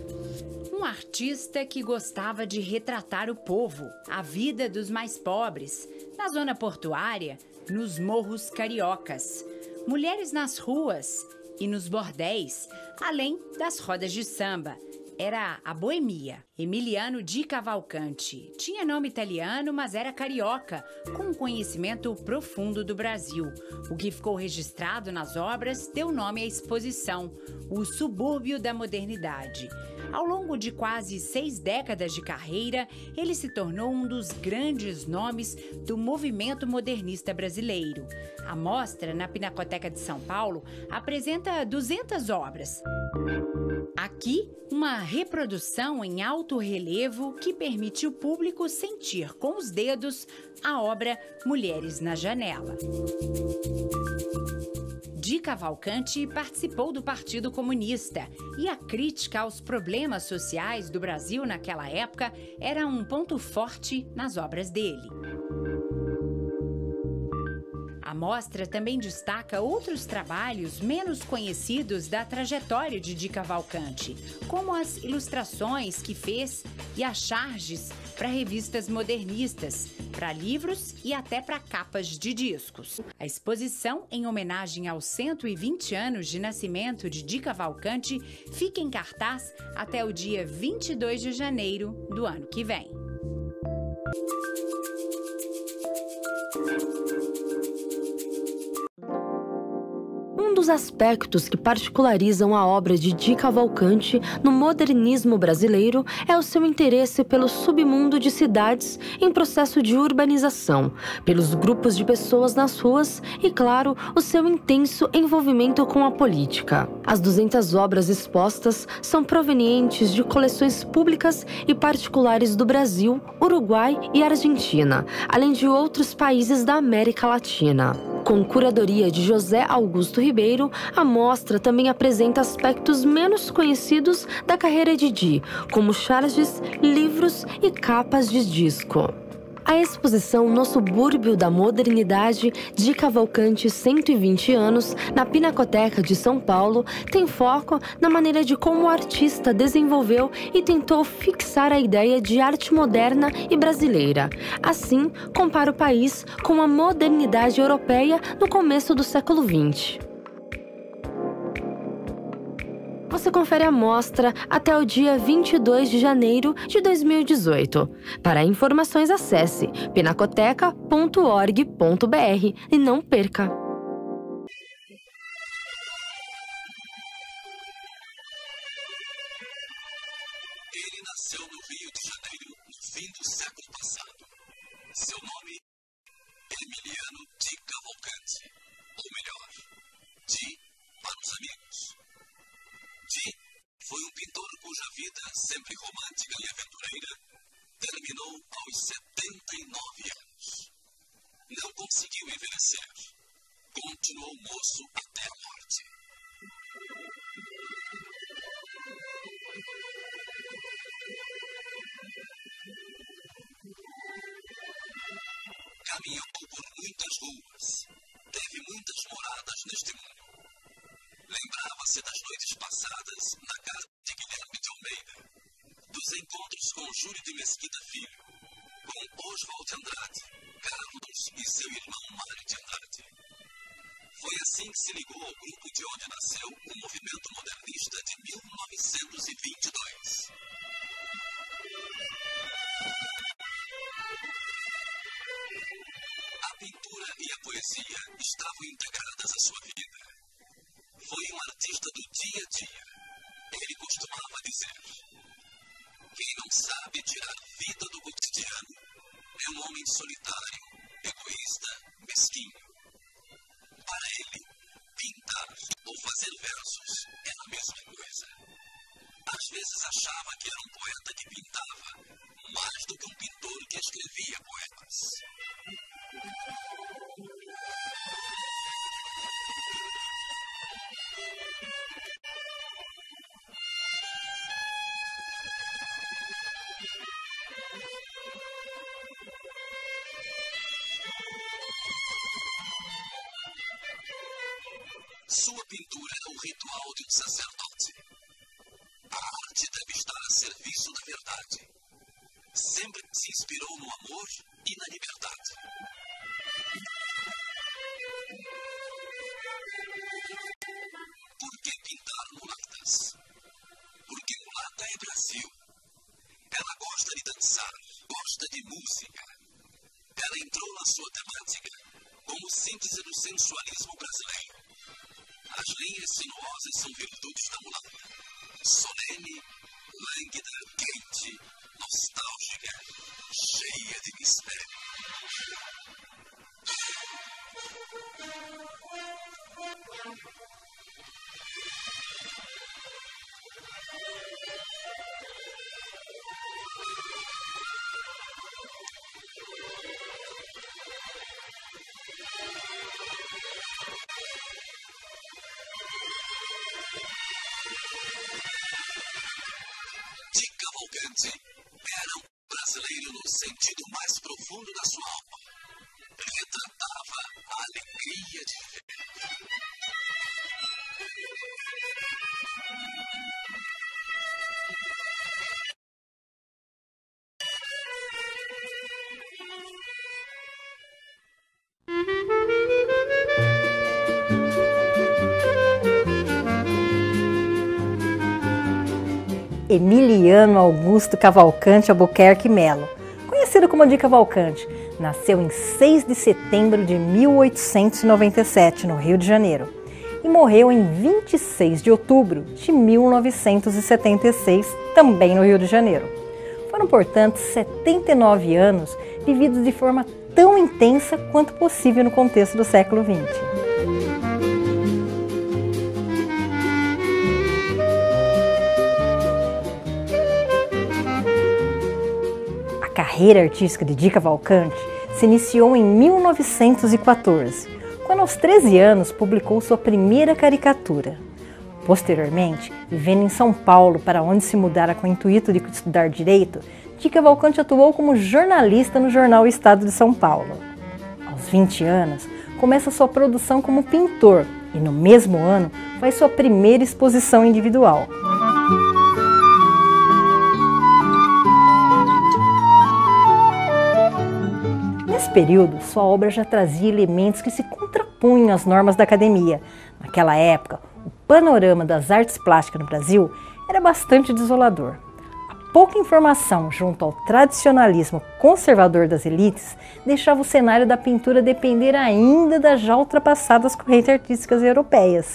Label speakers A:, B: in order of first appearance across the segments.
A: Um artista que gostava de retratar o povo, a vida dos mais pobres, na zona portuária, nos morros cariocas, mulheres nas ruas e nos bordéis, além das rodas de samba. Era a boemia. Emiliano de Cavalcanti. Tinha nome italiano, mas era carioca, com um conhecimento profundo do Brasil. O que ficou registrado nas obras deu nome à exposição, O Subúrbio da Modernidade. Ao longo de quase 6 décadas de carreira, ele se tornou um dos grandes nomes do movimento modernista brasileiro. A mostra, na Pinacoteca de São Paulo, apresenta 200 obras. Aqui, uma reprodução em alto relevo que permite o público sentir com os dedos a obra Mulheres na Janela. De Cavalcanti participou do Partido Comunista e a crítica aos problemas sociais do Brasil naquela época era um ponto forte nas obras dele. A mostra também destaca outros trabalhos menos conhecidos da trajetória de Di Cavalcanti, como as ilustrações que fez e as charges para revistas modernistas, para livros e até para capas de discos. A exposição, em homenagem aos 120 anos de nascimento de Di Cavalcanti, fica em cartaz até o dia 22 de janeiro do ano que vem.
B: Um dos aspectos que particularizam a obra de Di Cavalcanti no modernismo brasileiro é o seu interesse pelo submundo de cidades em processo de urbanização, pelos grupos de pessoas nas ruas e, claro, o seu intenso envolvimento com a política. As 200 obras expostas são provenientes de coleções públicas e particulares do Brasil, Uruguai e Argentina, além de outros países da América Latina. Com curadoria de José Augusto Ribeiro, a mostra também apresenta aspectos menos conhecidos da carreira de Di, como charges, livros e capas de disco. A exposição No Subúrbio da Modernidade, Di Cavalcanti 120 anos, na Pinacoteca de São Paulo, tem foco na maneira de como o artista desenvolveu e tentou fixar a ideia de arte moderna e brasileira. Assim, compara o país com a modernidade europeia no começo do século XX. Você confere a mostra até o dia 22 de janeiro de 2018. Para informações, acesse pinacoteca.org.br e não perca!
C: Ele nasceu no Rio de Janeiro no fim do século passado. Seu nome, Emiliano de Cavalcanti, ou melhor, Di para os amigos. Di foi um pintor cuja vida, sempre romântica e aventureira, terminou aos 79 anos. Não conseguiu envelhecer. Continuou moço até a morte. Caminhou por muitas ruas. Teve muitas moradas neste mundo. Lembrava-se das noites passadas na casa de Guilherme de Almeida, dos encontros com Júlio de Mesquita Filho, com Oswald de Andrade, Carlos e seu irmão Mário de Andrade. Foi assim que se ligou ao grupo de onde nasceu o movimento modernista de 1922. A pintura e a poesia estavam integradas à sua vida. Foi um artista do dia a dia. Ele costumava dizer: quem não sabe tirar vida do cotidiano é um homem solitário, egoísta, mesquinho. Para ele, pintar ou fazer versos era a mesma coisa. Às vezes achava que era um poeta que pintava, mais do que um pintor que escrevia poemas. Sua pintura é o ritual de um sacerdote. A arte deve sempre se inspirou no amor e na liberdade. Por que pintar mulatas? Porque mulata é Brasil. Ela gosta de dançar, gosta de música. Ela entrou na sua temática como síntese do sensualismo brasileiro. As linhas sinuosas são virtudes da mulata. Solene, lânguida, quente, nostálgica, cheia de mistério. De Cavalcante era um brasileiro no sentido mais profundo da sua alma. Retratava a alegria de viver.
D: Emiliano Augusto Cavalcante Albuquerque Melo, conhecido como Di Cavalcante, nasceu em 6 de setembro de 1897, no Rio de Janeiro, e morreu em 26 de outubro de 1976, também no Rio de Janeiro. Foram, portanto, 79 anos vividos de forma tão intensa quanto possível no contexto do século XX. A carreira artística de Di Cavalcante se iniciou em 1914, quando aos 13 anos publicou sua primeira caricatura. Posteriormente, vivendo em São Paulo, para onde se mudara com o intuito de estudar Direito, Di Cavalcante atuou como jornalista no jornal Estado de São Paulo. Aos 20 anos, começa sua produção como pintor e no mesmo ano faz sua primeira exposição individual. Nesse período, sua obra já trazia elementos que se contrapunham às normas da academia. Naquela época, o panorama das artes plásticas no Brasil era bastante desolador. A pouca informação junto ao tradicionalismo conservador das elites deixava o cenário da pintura depender ainda das já ultrapassadas correntes artísticas europeias.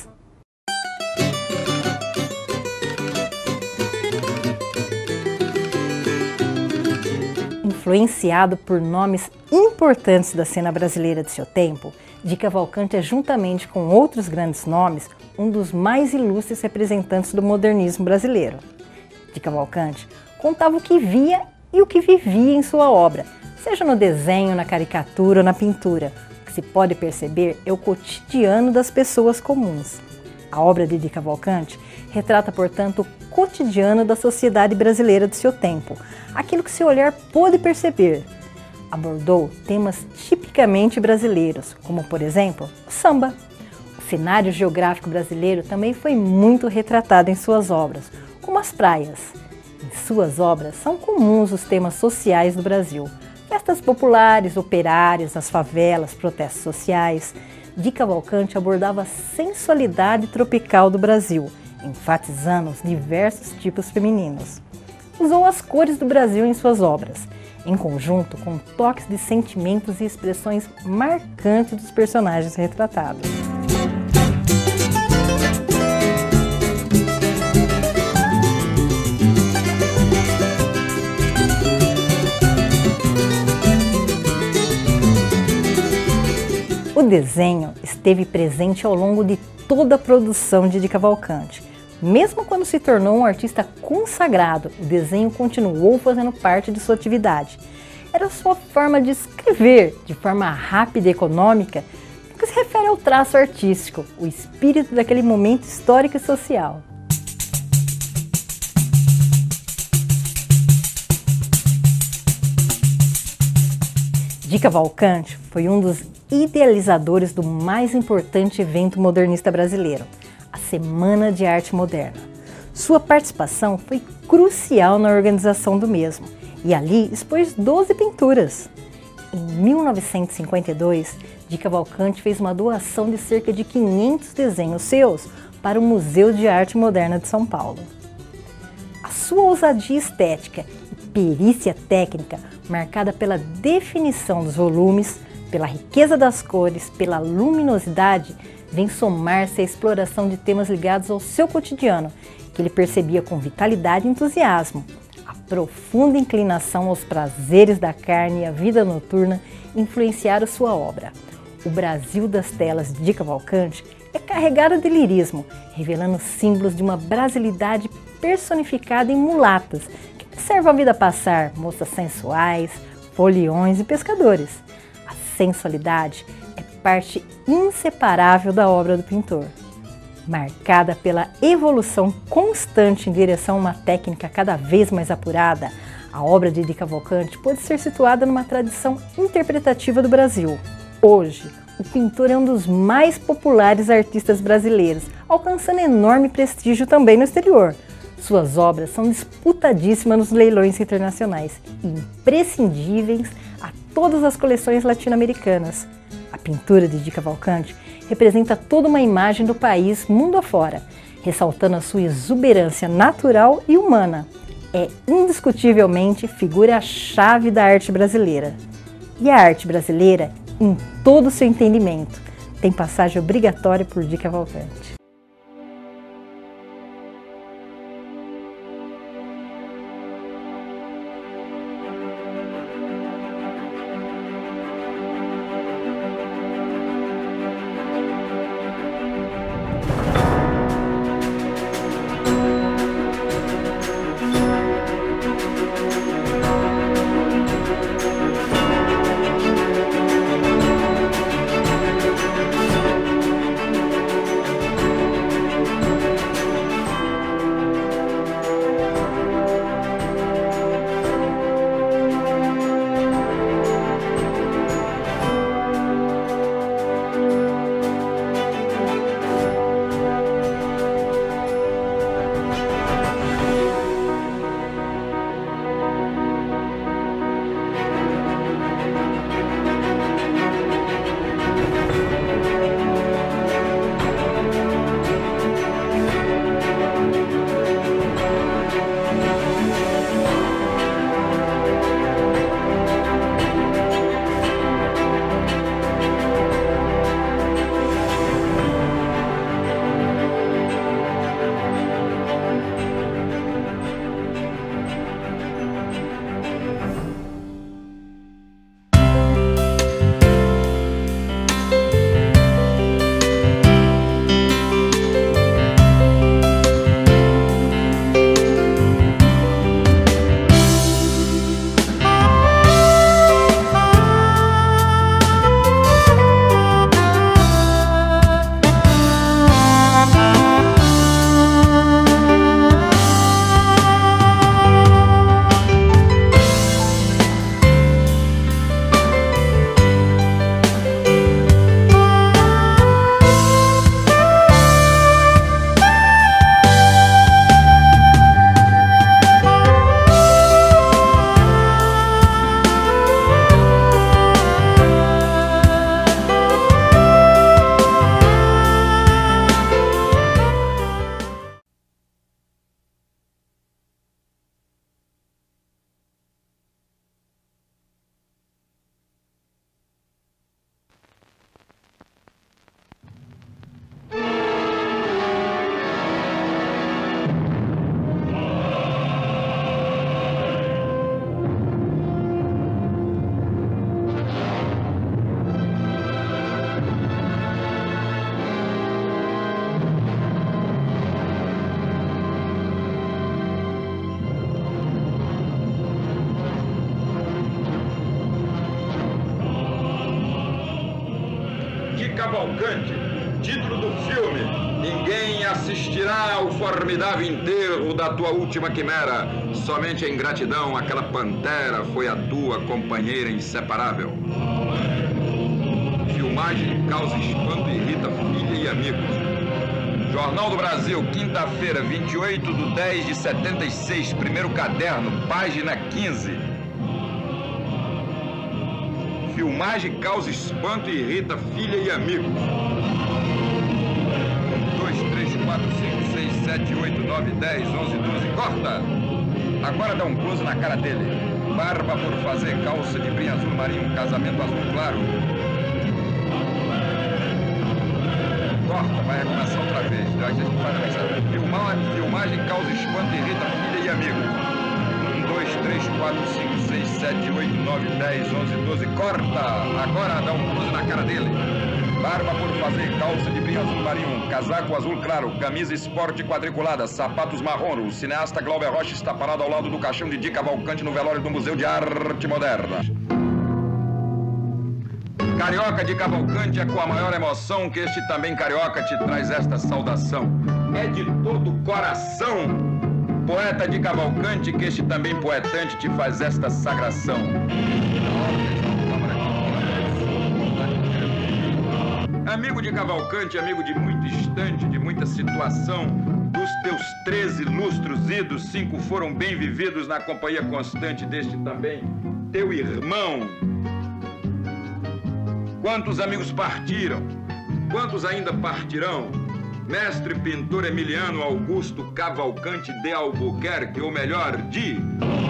D: Influenciado por nomes importantes da cena brasileira de seu tempo, Di Cavalcante é, juntamente com outros grandes nomes, um dos mais ilustres representantes do modernismo brasileiro. Di Cavalcante contava o que via e o que vivia em sua obra, seja no desenho, na caricatura ou na pintura. O que se pode perceber é o cotidiano das pessoas comuns. A obra de Di Cavalcante retrata, portanto, o cotidiano da sociedade brasileira de seu tempo, aquilo que seu olhar pôde perceber. Abordou temas tipicamente brasileiros, como, por exemplo, o samba. O cenário geográfico brasileiro também foi muito retratado em suas obras, como as praias. Em suas obras são comuns os temas sociais do Brasil, festas populares, operárias, as favelas, protestos sociais. Di Cavalcante abordava a sensualidade tropical do Brasil, enfatizando os diversos tipos femininos. Usou as cores do Brasil em suas obras, em conjunto com toques de sentimentos e expressões marcantes dos personagens retratados. O desenho esteve presente ao longo de toda a produção de Di Cavalcante. Mesmo quando se tornou um artista consagrado, o desenho continuou fazendo parte de sua atividade. Era sua forma de escrever, de forma rápida e econômica, no que se refere ao traço artístico, o espírito daquele momento histórico e social. Di Cavalcante foi um dos idealizadores do mais importante evento modernista brasileiro, a Semana de Arte Moderna. Sua participação foi crucial na organização do mesmo e ali expôs 12 pinturas. Em 1952, de Cavalcante fez uma doação de cerca de 500 desenhos seus para o Museu de Arte Moderna de São Paulo. A sua ousadia estética e perícia técnica, marcada pela definição dos volumes, pela riqueza das cores, pela luminosidade, vem somar-se à exploração de temas ligados ao seu cotidiano, que ele percebia com vitalidade e entusiasmo. A profunda inclinação aos prazeres da carne e a vida noturna influenciaram sua obra. O Brasil das telas de Cavalcante é carregado de lirismo, revelando símbolos de uma brasilidade personificada em mulatas, que observam a vida passar, moças sensuais, foliões e pescadores. A sensualidade é parte inseparável da obra do pintor. Marcada pela evolução constante em direção a uma técnica cada vez mais apurada, a obra de Cavalcante pode ser situada numa tradição interpretativa do Brasil. Hoje, o pintor é um dos mais populares artistas brasileiros, alcançando enorme prestígio também no exterior. Suas obras são disputadíssimas nos leilões internacionais e imprescindíveis a todas as coleções latino-americanas. A pintura de Cavalcante representa toda uma imagem do país mundo afora, ressaltando a sua exuberância natural e humana. É indiscutivelmente figura-chave da arte brasileira. E a arte brasileira, em todo o seu entendimento, tem passagem obrigatória por de Cavalcante.
E: Cavalcante, título do filme: ninguém assistirá ao formidável enterro da tua última quimera. Somente em gratidão aquela pantera foi a tua companheira inseparável. Filmagem causa espanto e irrita filha e amigos. Jornal do Brasil, quinta-feira, 28 de 10 de 76, primeiro caderno, página 15. Filmagem causa espanto e irrita filha e amigos. 1, 2, 3, 4, 5, 6, 7, 8, 9, 10, 11, 12, corta! Agora dá um close na cara dele. Barba por fazer, calça de brim azul marinho, casamento azul claro. Corta, vai recomeçar outra vez. A gente faz a mensagem. Filmagem causa espanto e irrita filha e amigo. 1, 2, 3, 4, 5, 6, 7, 8, 9, 10, 11, 12, corta! Agora dá um close na cara dele. Barba por fazer, calça de brim azul marinho, casaco azul claro, camisa esporte quadriculada, sapatos marrom. O cineasta Glauber Rocha está parado ao lado do caixão de Di Cavalcanti no velório do Museu de Arte Moderna. Carioca de Cavalcanti é com a maior emoção que este também carioca te traz esta saudação. É de todo coração, poeta de Cavalcanti, que este também poetante te faz esta sagração. Amigo de Cavalcanti, amigo de muito instante, de muita situação, dos teus 13 lustros idos, 5 foram bem vividos na companhia constante deste também teu irmão. Quantos amigos partiram? Quantos ainda partirão? Mestre pintor Emiliano Augusto Cavalcanti de Albuquerque, ou melhor, de...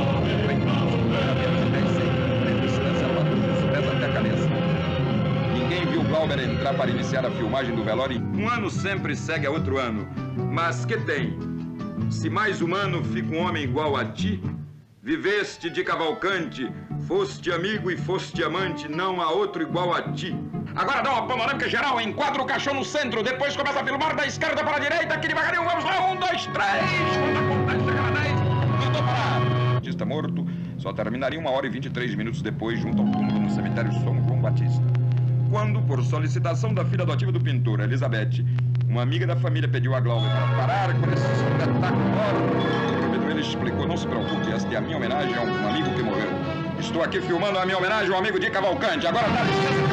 E: Ninguém viu Glauber entrar para iniciar a filmagem do velório. Um ano sempre segue a outro ano. Mas que tem? Se mais humano fica um homem igual a ti, viveste de Cavalcanti, foste amigo e foste amante, não há outro igual a ti. Agora dá uma panorâmica geral, enquadra o caixão no centro, depois começa a filmar da esquerda para a direita, aqui devagarinho, vamos lá, 1, 2, 3, conta, conta, chega a 10, mandou parar. O artista morto só terminaria 1 hora e 23 minutos depois, junto ao túmulo no cemitério São João Batista. Quando, por solicitação da filha adotiva do pintor, Elizabeth, uma amiga da família pediu a Glauber para parar com esse espetáculo, ele explicou, não se preocupe, esta é a minha homenagem a um amigo que morreu. Estou aqui filmando a minha homenagem ao amigo de Cavalcanti. Agora dá licença.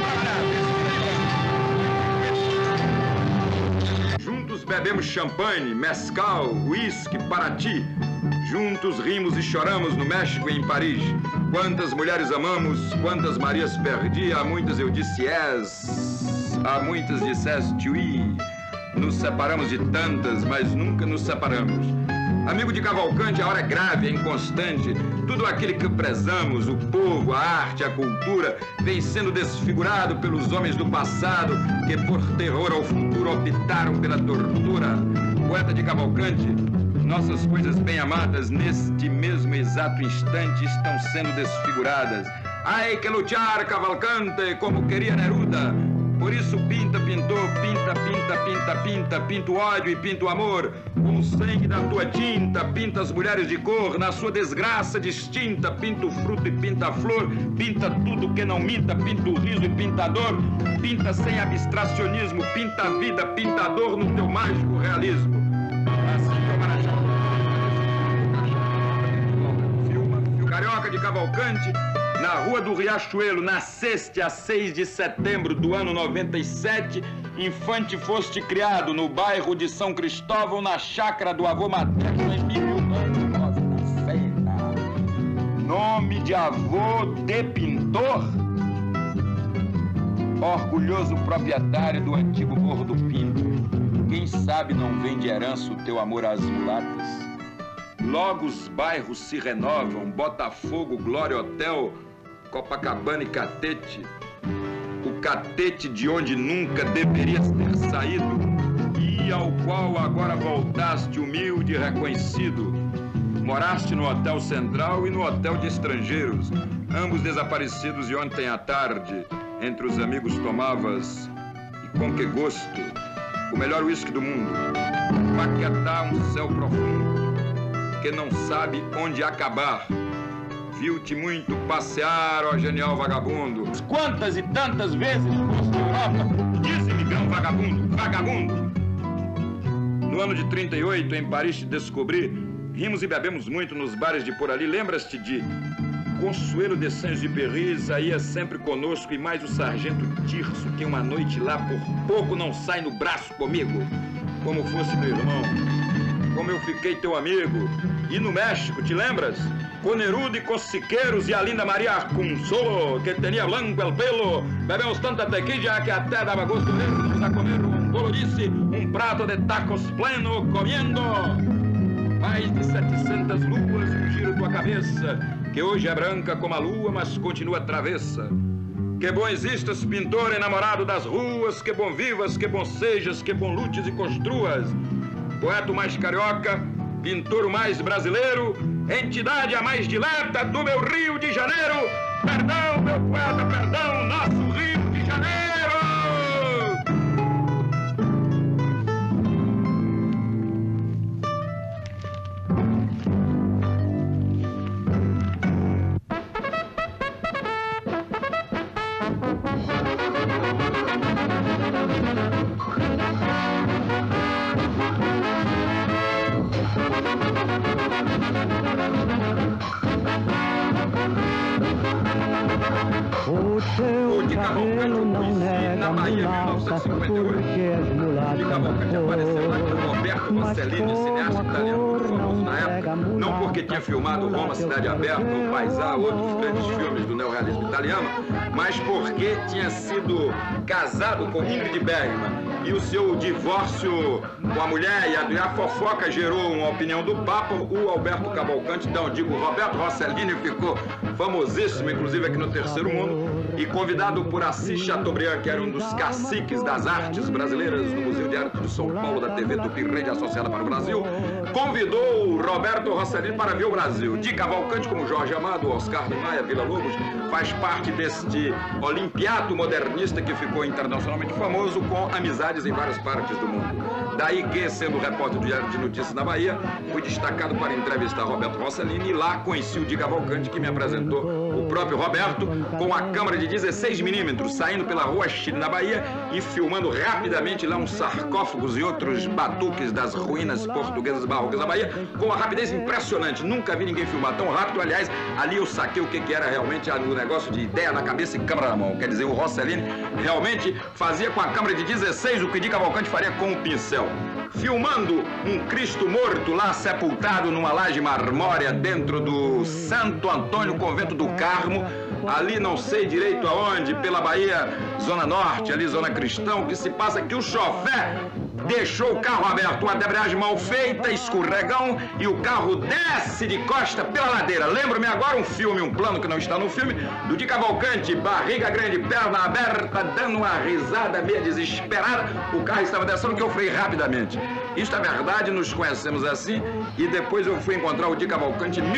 E: Juntos bebemos champanhe, mescal, uísque, Paraty. Juntos rimos e choramos no México e em Paris. Quantas mulheres amamos, quantas Marias perdi. A muitas eu disse yes, a muitas disseste oui. Nos separamos de tantas, mas nunca nos separamos. Amigo de Cavalcanti, a hora é grave, é inconstante. Tudo aquilo que prezamos, o povo, a arte, a cultura, vem sendo desfigurado pelos homens do passado que, por terror ao futuro, optaram pela tortura. Poeta de Cavalcanti, nossas coisas bem amadas, neste mesmo exato instante, estão sendo desfiguradas. Ai que lutar, Cavalcanti, como queria Neruda. Por isso pinta, pintor, pinta, pinta, pinta, pinta, pinta o ódio e pinta o amor. Com o sangue da tua tinta, pinta as mulheres de cor, na sua desgraça distinta, pinta o fruto e pinta a flor, pinta tudo que não minta, pinta o riso e pinta a dor, pinta sem abstracionismo, pinta a vida, pinta a dor no teu mágico realismo. Assim que o Marajá filma, Carioca de Cavalcanti, na Rua do Riachuelo, nasceste a 6 de setembro do ano 97, infante foste criado no bairro de São Cristóvão, na chácara do avô materno Emílio Ramos da Serra. Nome de avô de pintor? Orgulhoso proprietário do antigo Morro do Pinto. Quem sabe não vem de herança o teu amor às mulatas? Logo os bairros se renovam, Botafogo, Glória Hotel, Copacabana e Catete. O Catete de onde nunca deverias ter saído e ao qual agora voltaste humilde e reconhecido. Moraste no Hotel Central e no Hotel de Estrangeiros, ambos desaparecidos, e ontem à tarde, entre os amigos tomavas, e com que gosto, o melhor uísque do mundo. Paquetá, um céu profundo, que não sabe onde acabar. Viu-te muito passear, ó genial vagabundo. Quantas e tantas vezes foste Europa? Dize-me, grão vagabundo, vagabundo. No ano de 38, em Paris te descobri. Rimos e bebemos muito nos bares de por ali. Lembras-te de Consuelo de Saint-Exupéry? Saía sempre conosco, e mais o sargento Tirso, que uma noite lá por pouco não sai no braço comigo. como fosse meu irmão. Como eu fiquei teu amigo. E no México, te lembras? Com Neruda e com Siqueiros e a linda Maria Consuelo, que tinha blanco el pelo. Bebemos tanta tequila que até dava gosto de irmos a comer um bolorice, um prato de tacos pleno, comendo. Mais de 700 luas, um giro tua cabeça, que hoje é branca como a lua, mas continua travessa. Que bom existas, pintor enamorado das ruas, que bom vivas, que bom sejas, que bom lutes e construas. Poeta mais carioca, pintor mais brasileiro, entidade a mais dileta do meu Rio de Janeiro. Perdão, meu poeta, perdão, nosso Rio de Janeiro!
F: O de Cavalcante poesia na Bahia, 1958. De Cavalcante apareceu lá com Roberto Rossellini, cineasta italiano muito famoso na época, não porque tinha filmado Roma, Cidade Aberta, ou Paisà, outros grandes filmes do neorrealismo italiano, mas porque tinha sido casado com Ingrid Bergman. E o seu divórcio com a mulher e a fofoca gerou uma opinião do Papa. O Alberto Cavalcante, então digo, Roberto Rossellini ficou famosíssimo, inclusive aqui no Terceiro Mundo, e convidado por Assis Chateaubriand, que era um dos caciques das artes brasileiras no Museu de Arte de São Paulo, da TV Tupi, rede associada para o Brasil, convidou o Roberto Rossellini para ver o Brasil. De Cavalcante, como Jorge Amado, Oscar Niemeyer, Villa-Lobos, faz parte deste olimpiado modernista que ficou internacionalmente famoso, com amizades em várias partes do mundo. Daí que, sendo repórter do Diário de Notícias na Bahia, fui destacado para entrevistar Roberto Rossellini, e lá conheci o Di Cavalcante, que me apresentou o próprio Roberto com a câmera de 16mm, saindo pela Rua Chile, na Bahia, e filmando rapidamente lá uns sarcófagos e outros batuques das ruínas portuguesas barrocas da Bahia, com uma rapidez impressionante. Nunca vi ninguém filmar tão rápido. Aliás, ali eu saquei o que era realmente o negócio de ideia na cabeça e câmera na mão. Quer dizer, o Rossellini realmente fazia com a câmera de 16 o que Di Cavalcante faria com um pincel. Filmando um Cristo morto lá sepultado numa laje marmórea dentro do Santo Antônio, convento do Carmo, ali não sei direito aonde, pela Bahia, Zona Norte, ali Zona Cristã. O que se passa é que o chofé deixou o carro aberto, uma embreagem mal feita, escorregão, e o carro desce de costa pela ladeira. Lembro-me agora um filme, um plano que não está no filme, do Di Cavalcante, barriga grande, perna aberta, dando uma risada meio desesperada. O carro estava descendo, que eu freiei rapidamente. Isto é verdade, nos conhecemos assim, e depois eu fui encontrar o Di Cavalcante em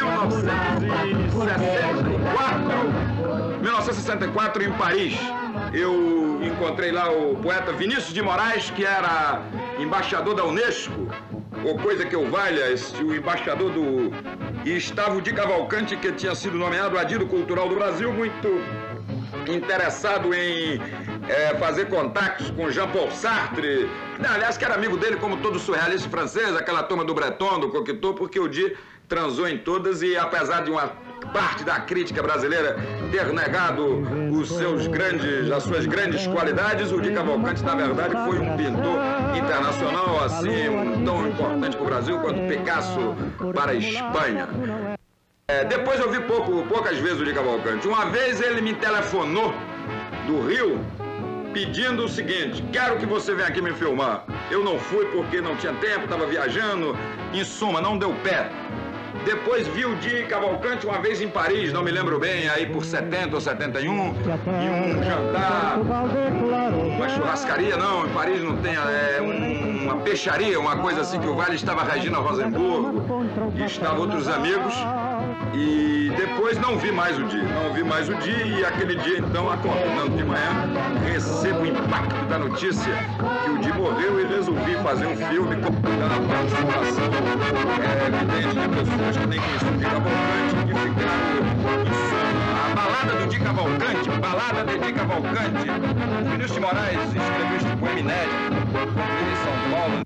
F: 1964 em Paris. Eu encontrei lá o poeta Vinícius de Moraes, que era embaixador da Unesco, ou coisa que eu valha, o embaixador do... E estava o Di Cavalcante, que tinha sido nomeado Adido Cultural do Brasil, muito interessado em fazer contatos com Jean-Paul Sartre, aliás, que era amigo dele, como todo surrealista francês, aquela turma do Breton, do Cocteau, porque o Di transou em todas, e apesar de uma parte da crítica brasileira ter negado as suas grandes qualidades, o Di Cavalcante, na verdade, foi um pintor internacional, assim, tão importante para o Brasil quanto Picasso para a Espanha. Depois eu vi poucas vezes o Di Cavalcante. Uma vez ele me telefonou do Rio pedindo o seguinte: quero que você venha aqui me filmar. Eu não fui porque não tinha tempo, estava viajando, em suma, não deu pé. Depois vi o Di Cavalcante uma vez em Paris, não me lembro bem, aí por 70 ou 71, em um jantar, uma churrascaria, não, em Paris não tem, uma peixaria, uma coisa assim, que o Vale estava Regina Rosenburgo, e estavam outros amigos, e depois não vi mais o Di, e aquele dia então, acordando de manhã, recebo o impacto da notícia que o Di morreu, e resolvi fazer um filme com a participação evidente de pessoas que nem conheciam o Di Cavalcante, que ficaram em sono. A balada do Di Cavalcante, balada de Di Cavalcante. O Vinícius de Moraes escreveu este poema inédito em São Paulo.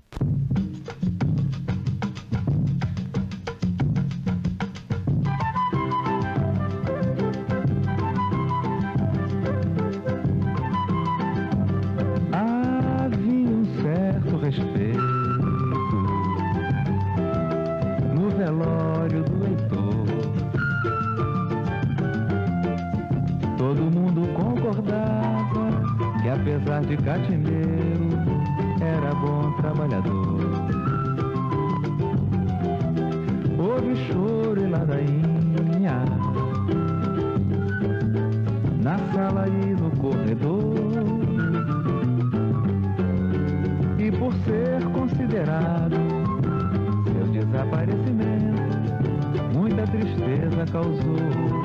F: Havia um certo respeito de catimbeiro, era bom trabalhador. Houve choro e ladainha na sala e no corredor, e por ser considerado seu desaparecimento muita tristeza causou.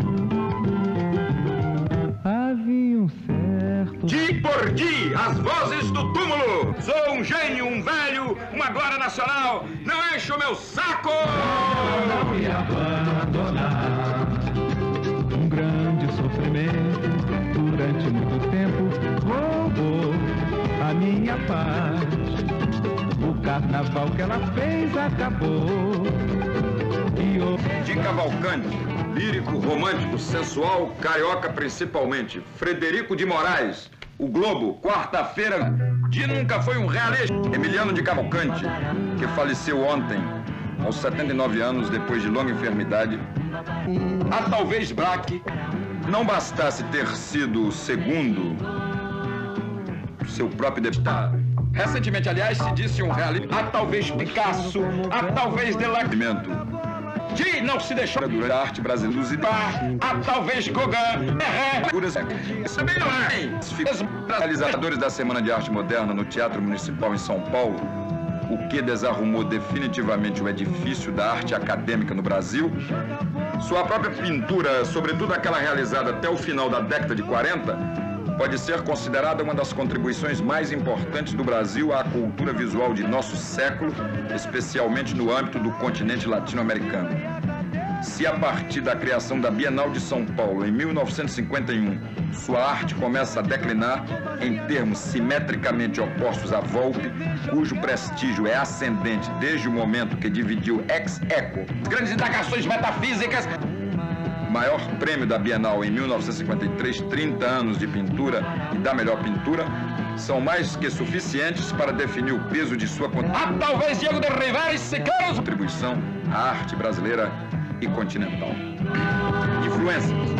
F: Havia um certo...
E: Dia por dia, as vozes do túmulo. Sou um gênio, um velho, uma glória nacional. Não enche o meu saco!
F: Não me abandonar. Um grande sofrimento durante muito tempo roubou a minha paz. O carnaval que ela fez acabou.
E: De Cavalcante, lírico, romântico, sensual, carioca principalmente. Frederico de Moraes, O Globo, quarta-feira. De nunca foi um realista. Emiliano de Cavalcante, que faleceu ontem, aos 79 anos, depois de longa enfermidade. A talvez Braque não bastasse ter sido o segundo, seu próprio deputado. Recentemente, aliás, se disse um realista. A talvez Picasso, a talvez Delacimento. De não se deixou durante a arte brasileira, a talvez Gauguin, isso também não é. Os realizadores da Semana de Arte Moderna no Teatro Municipal em São Paulo, o que desarrumou definitivamente o edifício da arte acadêmica no Brasil. Sua própria pintura, sobretudo aquela realizada até o final da década de 40, pode ser considerada uma das contribuições mais importantes do Brasil à cultura visual de nosso século, especialmente no âmbito do continente latino-americano. Se a partir da criação da Bienal de São Paulo, em 1951, sua arte começa a declinar em termos simetricamente opostos à Volpe, cujo prestígio é ascendente desde o momento que dividiu ex aequo grandes indagações metafísicas. Maior prêmio da Bienal em 1953, 30 anos de pintura e da melhor pintura, são mais que suficientes para definir o peso de sua talvez Diego de Rivera e contribuição à arte brasileira e continental. Influências.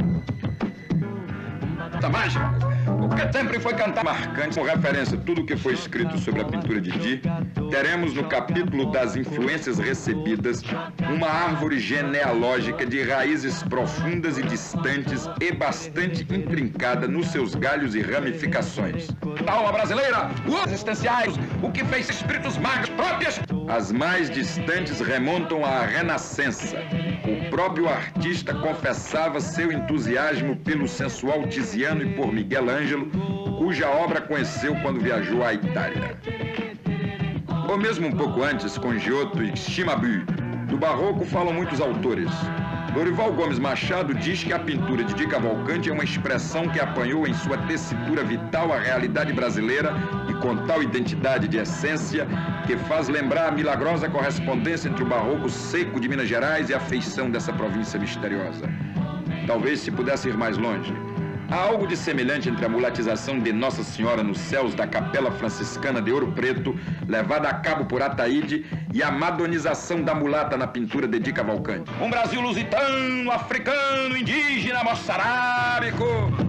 E: Mágica, o que sempre foi cantar marcante, com referência a tudo o que foi escrito sobre a pintura de Di, teremos no capítulo das influências recebidas uma árvore genealógica de raízes profundas e distantes e bastante intrincada nos seus galhos e ramificações. Da alma brasileira, os existenciais, o que fez espíritos magos próprias. As mais distantes remontam à Renascença. O próprio artista confessava seu entusiasmo pelo sensual Tiziano e por Miguel Ângelo, cuja obra conheceu quando viajou à Itália. Ou mesmo um pouco antes, com Giotto e Cimabue. Do barroco falam muitos autores. Dorival Gomes Machado diz que a pintura de Di Cavalcanti é uma expressão que apanhou em sua tessitura vital a realidade brasileira e com tal identidade de essência que faz lembrar a milagrosa correspondência entre o barroco seco de Minas Gerais e a feição dessa província misteriosa. Talvez se pudesse ir mais longe. Há algo de semelhante entre a mulatização de Nossa Senhora nos céus da Capela Franciscana de Ouro Preto, levada a cabo por Ataíde, e a madonização da mulata na pintura de Di Cavalcanti. Um Brasil lusitano, africano, indígena, moçarábico.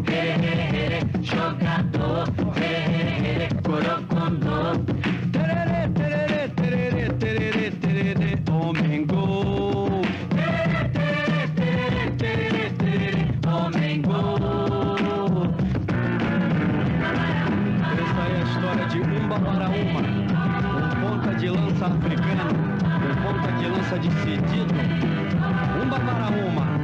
F: Jogador, corocondô, tererê, tererê, tererê, tererê, tererê, homem gol. Tererê, tererê, tererê, tererê, homem gol. Essa é a história de Umba para Uma, um ponta de lança africano, um ponta de lança decidido. Umba para Uma.